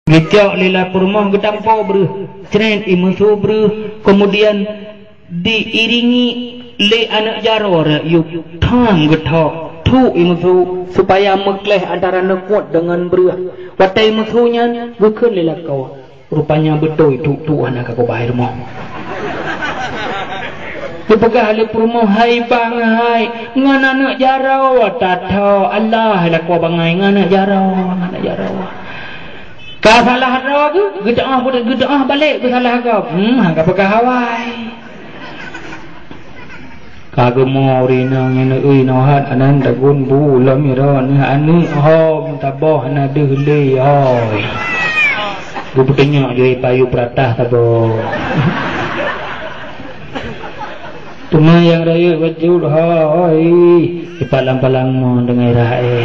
Ngecok lila purmong gedampo ber ceren imusu ber kemudian diiringi le anak jaror yuk tham getok tu imusu supaya mekleh antara nekut dengan ber watai musuhnya bukan lila kau rupanya betul tu anak kau bahir mau dipegah le purmong hai bang hai ngan anak jaror tato Allah la kau bangai ngan anak jaror kau salah roh gedah pun gedah balik ke salah kau kau pakai hawai kau mau rina ngene ui nohat anan dagun bu lam iron ani hom taboh na dehle oi bu petenya je payu pratah tabo tuma yang raya wajul hoi ipalang-palang mo dengai rae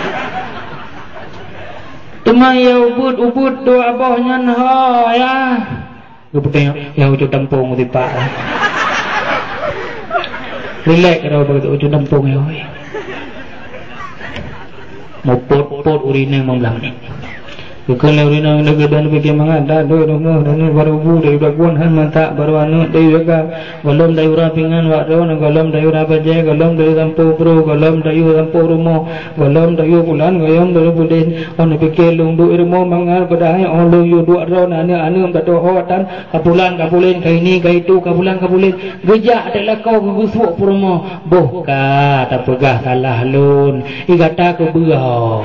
Tumaya ubud doa bohnya nah ya. Gupetnya ya ujuk tampung di pak. Relax kalau begitu ujuk tampung ya. Mau pot urine membelang ni. Bukan urine negara bagi mangada doi rumah dan baru bu dari baguan han mata baru anu dari jaga golom dari urapingan wakdo golom dari urabaje golom dari tampu bro golom dari tampu rumah golom dari bulan golom dari bulan on pikir lungdu irmo mangar badai on lu yu dua ron anu tak tahu tan kapulan kai ni kai tu kapulan gejak adalah kau gusuk rumah boh ka tak pegah salah lun igata ke beah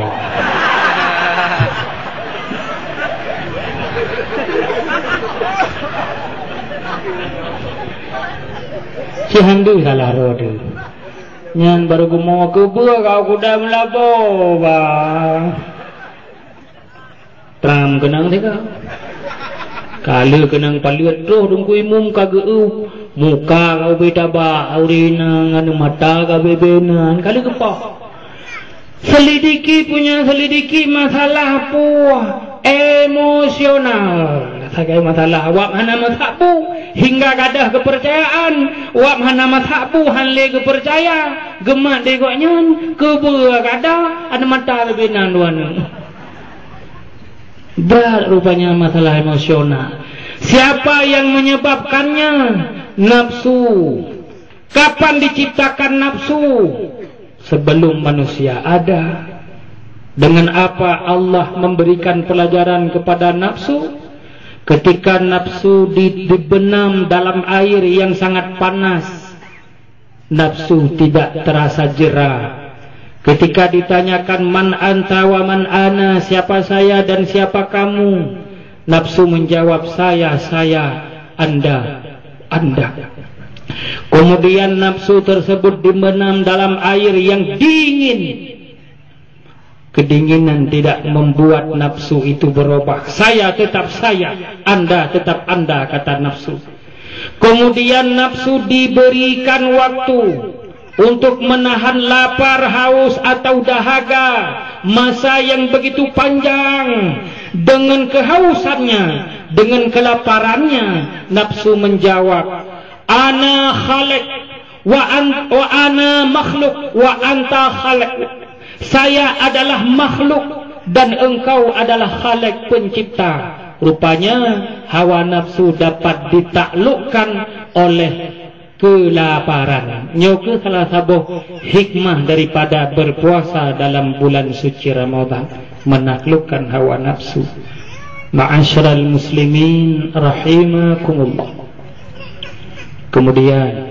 si handu salah roda nyan baru gumo ke bua kau kuda melabo bang tram kenang deka kala kenang paliat roh dungku imum kageu muka kau beta ba aurina nganu mata kau bebenan kali kepah selidiki masalah puah emosional sagai masalah wak mana masabu hingga gadah kepercayaan wak mana masabu hanle kepercaya gemak degoknya kebua gadah ada mata lebih nanduan berat rupanya masalah emosional. Siapa yang menyebabkannya? Nafsu. Kapan diciptakan nafsu? Sebelum manusia ada. Dengan apa Allah memberikan pelajaran kepada nafsu? Ketika nafsu dibenam dalam air yang sangat panas, nafsu tidak terasa jera. Ketika ditanyakan man anta wa man ana, siapa saya dan siapa kamu, nafsu menjawab saya, anda. Kemudian nafsu tersebut dibenam dalam air yang dingin. Kedinginan tidak membuat nafsu itu berubah. Saya tetap saya, anda tetap anda, kata nafsu. Kemudian nafsu diberikan waktu untuk menahan lapar, haus atau dahaga. Masa yang begitu panjang. Dengan kehausannya, dengan kelaparannya, nafsu menjawab, ana khaliq wa ana makhluk wa anta khaliq. Saya adalah makhluk dan engkau adalah khaliq, pencipta. Rupanya hawa nafsu dapat ditaklukkan oleh kelaparan. Nyoke salah satu hikmah daripada berpuasa dalam bulan suci Ramadan, menaklukkan hawa nafsu. Ma'asyiral muslimin rahimakumullah. Kemudian